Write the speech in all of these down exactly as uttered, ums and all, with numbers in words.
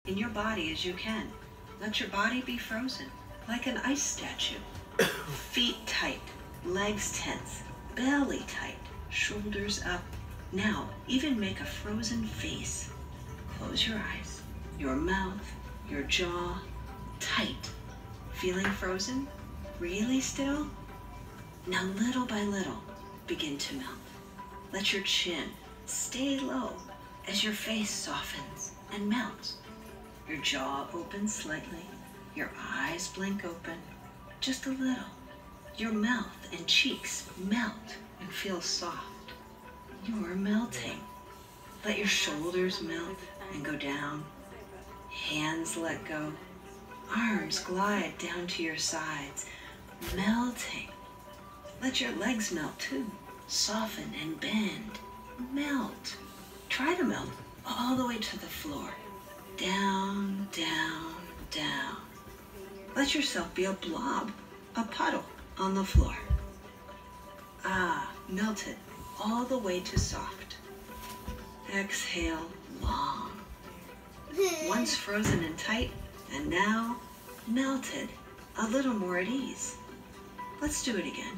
in your body as you can. Let your body be frozen, like an ice statue. Feet tight, legs tense, belly tight, shoulders up. Now, even make a frozen face. Close your eyes, your mouth, your jaw, tight. Feeling frozen? Really still? Now, little by little, begin to melt. Let your chin stay low as your face softens and melts. Your jaw opens slightly, your eyes blink open, just a little. Your mouth and cheeks melt and feel soft. You're melting. Let your shoulders melt and go down. Hands let go. Arms glide down to your sides, melting. Let your legs melt too. Soften and bend. Melt. Try to melt all the way to the floor. Down, down, down. Let yourself be a blob, a puddle on the floor. Ah, melted all the way to soft. Exhale long. Once frozen and tight, and now melted, a little more at ease. Let's do it again.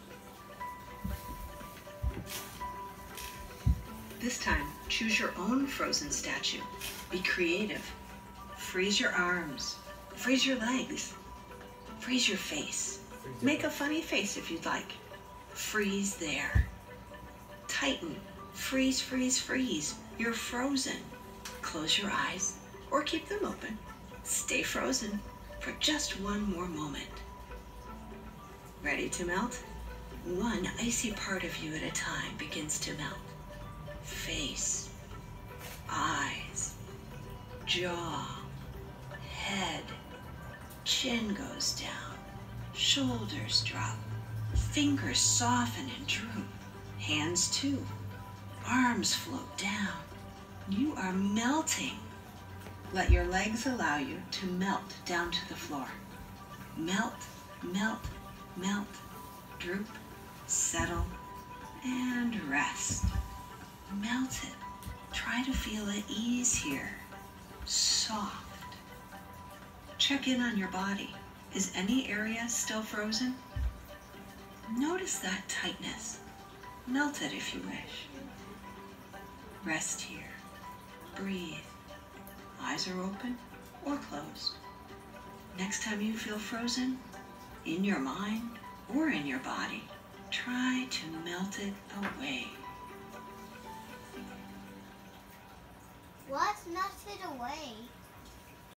This time, choose your own frozen statue. Be creative. Freeze your arms. Freeze your legs. Freeze your face. Make a funny face if you'd like. Freeze there. Tighten. Freeze, freeze, freeze. You're frozen. Close your eyes or keep them open. Stay frozen for just one more moment. Ready to melt? One icy part of you at a time begins to melt. Face, eyes, jaw, head, chin goes down, shoulders drop, fingers soften and droop, hands too, arms float down. You are melting. Let your legs allow you to melt down to the floor. Melt, melt, melt, droop, settle, and rest. Melt it. Try to feel at ease here. Soft. Check in on your body. Is any area still frozen? Notice that tightness. Melt it if you wish. Rest here. Breathe. Eyes are open or closed. Next time you feel frozen, in your mind or in your body, try to melt it away. What melted away?